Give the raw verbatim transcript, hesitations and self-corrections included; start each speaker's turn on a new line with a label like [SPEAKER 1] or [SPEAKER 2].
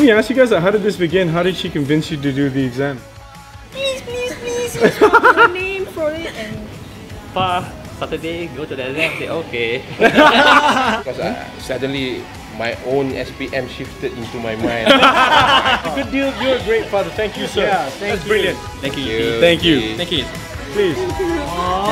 [SPEAKER 1] Can we ask you guys, how did this begin? How did she convince you to do the exam?
[SPEAKER 2] Please, please, please, use my name for it and...
[SPEAKER 3] Pa, Saturday, go to the exam, say okay.
[SPEAKER 4] Because uh, suddenly my own S P M shifted into my mind.
[SPEAKER 1] Good deal, you're a great father. Thank you, sir.
[SPEAKER 5] Yeah, thank
[SPEAKER 1] That's
[SPEAKER 5] you.
[SPEAKER 1] brilliant.
[SPEAKER 3] Thank you.
[SPEAKER 1] Thank you.
[SPEAKER 3] Thank you.
[SPEAKER 1] Please.
[SPEAKER 5] Aww.